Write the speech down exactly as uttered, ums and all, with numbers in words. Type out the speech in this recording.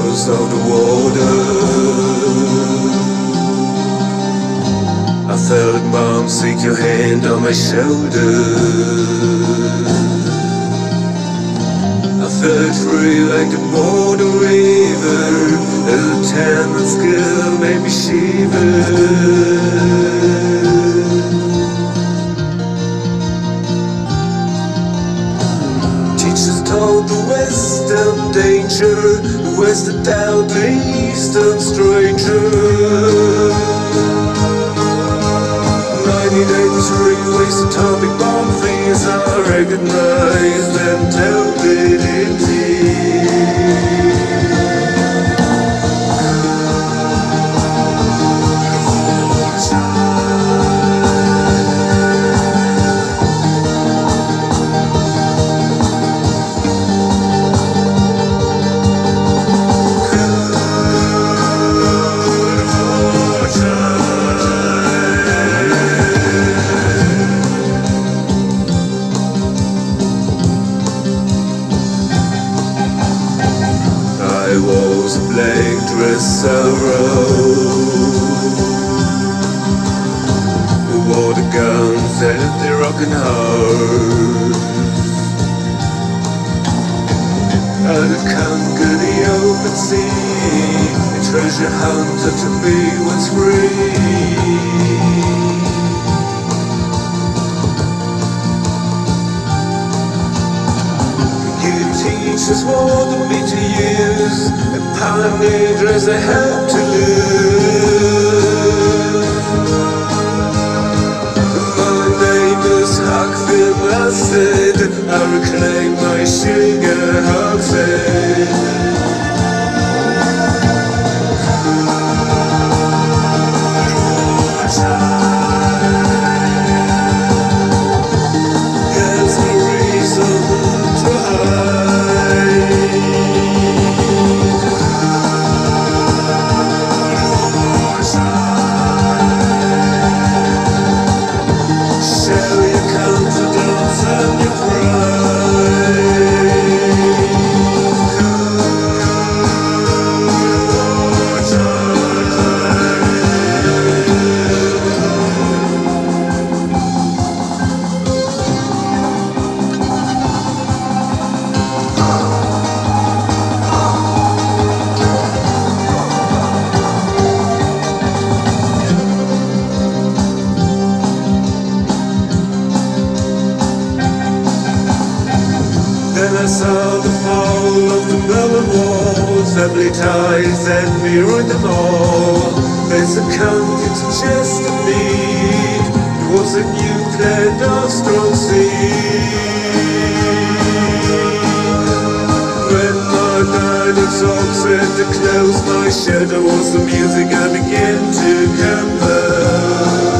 shadows of the water. I felt Mom stick your hand on my shoulder. I felt free like the morning river. A lieutenant's girl made me shiver. Teachers taught the West of danger, the West of doubt, the East of stranger. nineteen eighty-three, waste atomic bomb things I recognized and melted in tea. I was a blank dress Zorro, who wore the guns and the rockin' heart. I'd conquer the open sea, a treasure hunter to be what's free. Teachers wanted me to use a pioneer dress I had to lose. My name is Huck Finn, I said, I reclaim my sugar hogshead. There's no reason to hide. Then I saw the fall of the Berlin walls, family ties that mirrored them all. They succumbed to just a need. It was a new blend of strong seed. When my night exhausted to close my shadow was the music I began to compose.